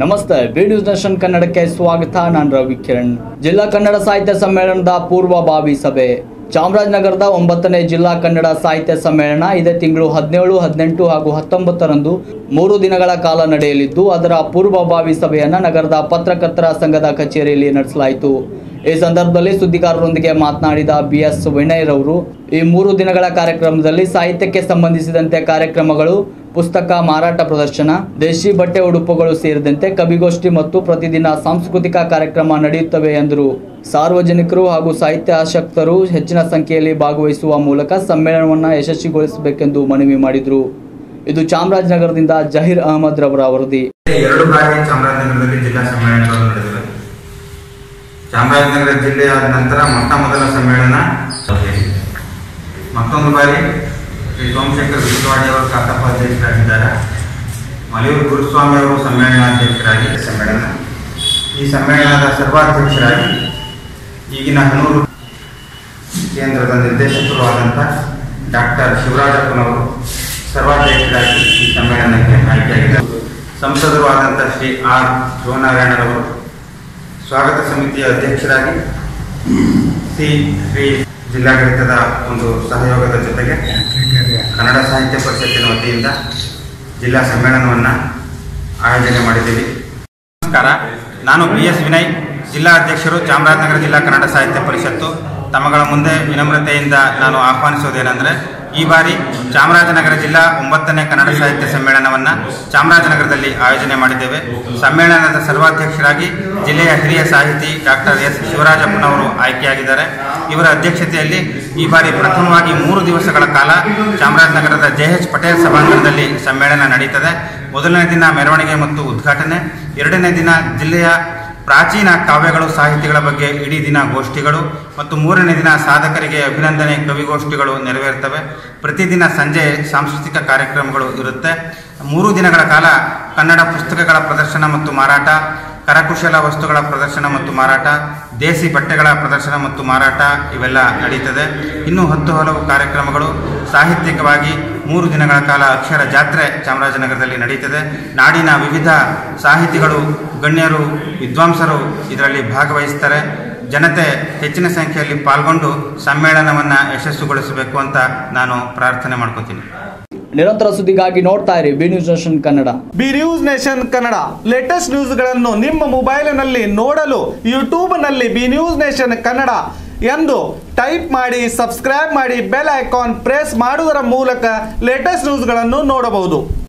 ನಮಸ್ತೆ, B news nation ಕನ್ನಡಕ್ಕೆ ಸ್ವಾಗತ. ನಾನು ರವಿ ಕಿರಣ್. ಜಿಲ್ಲಾ ಕನ್ನಡ ಸಾಹಿತ್ಯ ಸಮ್ಮೇಳನದ ಪೂರ್ವಭಾವಿ ಸಭೆ ಚಾಮರಾಜನಗರದ 9ನೇ ಜಿಲ್ಲಾ ಕನ್ನಡ ಸಾಹಿತ್ಯ ಸಮ್ಮೇಳನ ಇದೇ ತಿಂಗಳು 17, 18 ಹಾಗೂ 19ರಂದು 3 ದಿನಗಳ ಕಾಲ ನಡೆಯಲಿದ್ದು, ಅದರ ಪೂರ್ವಭಾವಿ ಸಭೆಯನ್ನು ನಗರದ ಪತ್ರಕರ್ತರ ಸಂಘದ ಕಚೇರಿಯಲ್ಲಿ ನಡೆಸಲಾಯಿತು. ಈ ಸಂದರ್ಭದಲ್ಲಿ ಸುದ್ದಿಗಾರರೊಂದಿಗೆ ಮಾತನಾಡಿದ BS ವಿನಯ್ ರವರು, ಈ 3 ದಿನಗಳ ಕಾರ್ಯಕ್ರಮದಲ್ಲಿ ಸಾಹಿತ್ಯಕ್ಕೆ ಸಂಬಂಧಿಸಿದಂತೆ ಕಾರ್ಯಕ್ರಮಗಳು, ಪುಸ್ತಕ ಮಾರಾಟ ಪ್ರದರ್ಶನ, ದೇಶಿ ಬಟ್ಟೆ ಉಡುಪುಗಳು ಸೇರಿದಂತೆ ಕವಿಗೋಷ್ಠಿ ಮತ್ತು ಪ್ರತಿದಿನ ಸಾಂಸ್ಕೃತಿಕ ಕಾರ್ಯಕ್ರಮ ನಡೆಯುತ್ತವೆ ಎಂದರು. ಸಾರ್ವಜನಿಕರು ಹಾಗೂ ಸಾಹಿತ್ಯ ಆಸಕ್ತರು ಹೆಚ್ಚಿನ ಸಂಖ್ಯೆಯಲ್ಲಿ ಭಾಗವಹಿಸುವ ಮೂಲಕ ಸಮ್ಮೇಳನವನ್ನು ಯಶಸ್ವಿಗೊಳಿಸಬೇಕೆಂದು ಮನವಿ ಮಾಡಿದರು. ಇದು ಚಾಮರಾಜನಗರದಿಂದ ಜಹೀರ್ ಅಹಮದ್ ರವರ ವರದಿ. 2 ಬಾರಿ ಚಾಮರಾಜನಗರದಲ್ಲಿ ಜಿಲ್ಲಾ ಸಮ್ಮೇಳನಗಳು ನಡೆದಿವೆ. ಚಾಮರಾಜನಗರ ಜಿಲ್ಲೆಯಾದ ನಂತರ ಮೊದಲ ಸಮ್ಮೇಳನ ಮತ್ತೊಂದು ಬಾರಿ ಶ್ರೀ ಸೋಮಶೇಖರ್ ವಿಶ್ವಾಡಿ ಅವರು ಕಾಕಪ್ಪ ಅಧ್ಯಕ್ಷರಾಗಿದ್ದಾರೆ. ಮಲೆಯೂರು ಗುರುಸ್ವಾಮಿ ಅವರು ಸಮ್ಮೇಳನಾಧ್ಯಕ್ಷರಾಗಿ ಈ ಸಮ್ಮೇಳನದ ಸರ್ವಾಧ್ಯಕ್ಷರಾಗಿ ಈಗಿನ ಹನೂರು ಕೇಂದ್ರದ ನಿರ್ದೇಶಕರು ಆದಂಥ ಡಾಕ್ಟರ್ ಶಿವರಾಜಪ್ಪನವರು ಸರ್ವಾಧ್ಯಕ್ಷರಾಗಿ ಈ ಸಮ್ಮೇಳನಕ್ಕೆ ಆಯ್ಕೆಯಾಗಿದ್ದಾರೆ. ಸಂಸದರು ಆದಂಥ ಶ್ರೀ R ಶಿವನಾರಾಯಣರವರು ಸ್ವಾಗತ ಸಮಿತಿಯ ಅಧ್ಯಕ್ಷರಾಗಿ ಶ್ರೀ ಜಿಲ್ಲಾಡಳಿತದ ಒಂದು ಸಹಯೋಗದ ಜೊತೆಗೆ ಕನ್ನಡ ಸಾಹಿತ್ಯ ಪರಿಷತ್ತಿನ ವತಿಯಿಂದ ಜಿಲ್ಲಾ ಸಮ್ಮೇಳನವನ್ನು ಆಯೋಜನೆ ಮಾಡಿದ್ದೀವಿ. ನಮಸ್ಕಾರ, ನಾನು BS ವಿನಯ್, ಜಿಲ್ಲಾ ಅಧ್ಯಕ್ಷರು, ಚಾಮರಾಜನಗರ ಜಿಲ್ಲಾ ಕನ್ನಡ ಸಾಹಿತ್ಯ ಪರಿಷತ್ತು. ತಮ್ಮಗಳ ಮುಂದೆ ವಿನಮ್ರತೆಯಿಂದ ನಾನು ಆಹ್ವಾನಿಸುವುದೇನೆಂದರೆ, ಈ ಬಾರಿ ಚಾಮರಾಜನಗರ ಜಿಲ್ಲಾ 9ನೇ ಕನ್ನಡ ಸಾಹಿತ್ಯ ಸಮ್ಮೇಳನವನ್ನು ಚಾಮರಾಜನಗರದಲ್ಲಿ ಆಯೋಜನೆ ಮಾಡಿದ್ದೇವೆ. ಸಮ್ಮೇಳನದ ಸರ್ವಾಧ್ಯಕ್ಷರಾಗಿ ಜಿಲ್ಲೆಯ ಹಿರಿಯ ಸಾಹಿತಿ ಡಾಕ್ಟರ್ S ಶಿವರಾಜಪ್ಪನವರು ಆಯ್ಕೆಯಾಗಿದ್ದಾರೆ. ಇವರ ಅಧ್ಯಕ್ಷತೆಯಲ್ಲಿ ಈ ಬಾರಿ ಪ್ರಥಮವಾಗಿ 3 ದಿವಸಗಳ ಕಾಲ ಚಾಮರಾಜನಗರದ JH ಪಟೇಲ್ ಸಭಾಂಗಣದಲ್ಲಿ ಸಮ್ಮೇಳನ ನಡೆಯುತ್ತದೆ. ಮೊದಲನೇ ದಿನ ಮೆರವಣಿಗೆ ಮತ್ತು ಉದ್ಘಾಟನೆ, 2ನೇ ದಿನ ಜಿಲ್ಲೆಯ ಪ್ರಾಚೀನ ಕಾವ್ಯಗಳು, ಸಾಹಿತಿಗಳ ಬಗ್ಗೆ ಇಡೀ ದಿನ ಗೋಷ್ಠಿಗಳು ಮತ್ತು 3ನೇ ದಿನ ಸಾಧಕರಿಗೆ ಅಭಿನಂದನೆ ಕವಿಗೋಷ್ಠಿಗಳು ನೆರವೇರುತ್ತವೆ. ಪ್ರತಿದಿನ ಸಂಜೆ ಸಾಂಸ್ಕೃತಿಕ ಕಾರ್ಯಕ್ರಮಗಳು ಇರುತ್ತೆ. 3 ದಿನಗಳ ಕಾಲ ಕನ್ನಡ ಪುಸ್ತಕಗಳ ಪ್ರದರ್ಶನ ಮತ್ತು ಮಾರಾಟ, ಕರಕುಶಲ ವಸ್ತುಗಳ ಪ್ರದರ್ಶನ ಮತ್ತು ಮಾರಾಟ, ದೇಸಿ ಬಟ್ಟೆಗಳ ಪ್ರದರ್ಶನ ಮತ್ತು ಮಾರಾಟ ಇವೆಲ್ಲ ನಡೀತದೆ. ಇನ್ನೂ 10 ಹಲವು ಕಾರ್ಯಕ್ರಮಗಳು. ಸಾಹಿತ್ಯಿಕವಾಗಿ 3 ದಿನಗಳ ಕಾಲ ಅಕ್ಷರ ಜಾತ್ರೆ ಚಾಮರಾಜನಗರದಲ್ಲಿ ನಡೀತದೆ. ನಾಡಿನ ವಿವಿಧ ಸಾಹಿತಿಗಳು, ಗಣ್ಯರು, ವಿದ್ವಾಂಸರು ಇದರಲ್ಲಿ ಭಾಗವಹಿಸ್ತಾರೆ. ಜನತೆ ಹೆಚ್ಚಿನ ಸಂಖ್ಯೆಯಲ್ಲಿ ಪಾಲ್ಗೊಂಡು ಸಮ್ಮೇಳನವನ್ನು ಯಶಸ್ವಿಗೊಳಿಸಬೇಕು ಅಂತ ನಾನು ಪ್ರಾರ್ಥನೆ ಮಾಡ್ಕೋತೀನಿ. ನಿರಂತರ ಸುದ್ದಿಗಾಗಿ ನೋಡ್ತಾ ಇರಿ B news nation Kannada. B news nation Kannada latest ನ್ಯೂಸ್ಗಳನ್ನು ನಿಮ್ಮ ಮೊಬೈಲಿನಲ್ಲಿ ನೋಡಲು ಯೂಟ್ಯೂಬ್ನಲ್ಲಿ ಬಿ ನ್ಯೂಸ್ ನೇಷನ್ ಕನ್ನಡ ಎಂದು ಟೈಪ್ ಮಾಡಿ, ಸಬ್ಸ್ಕ್ರೈಬ್ ಮಾಡಿ, ಬೆಲ್ ಐಕಾನ್ ಪ್ರೆಸ್ ಮಾಡುವುದರ ಮೂಲಕ ಲೇಟೆಸ್ಟ್ ನ್ಯೂಸ್ಗಳನ್ನು ನೋಡಬಹುದು.